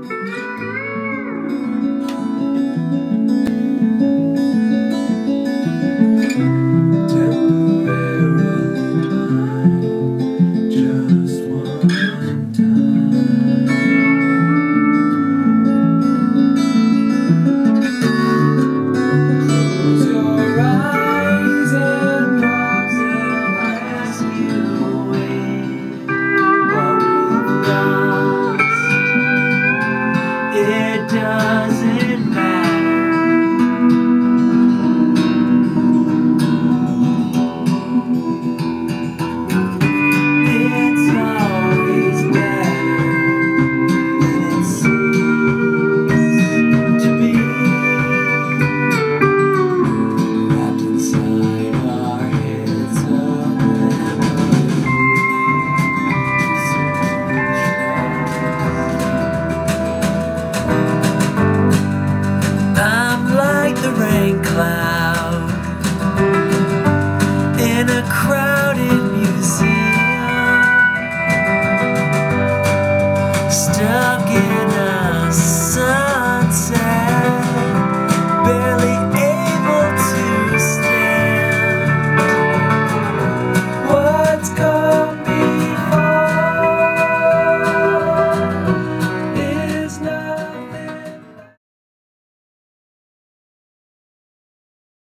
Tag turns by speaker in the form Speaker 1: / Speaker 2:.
Speaker 1: It doesn't matter. It's always better than it seems to be. Wrapped inside our heads of the rain cloud in a crowded museum.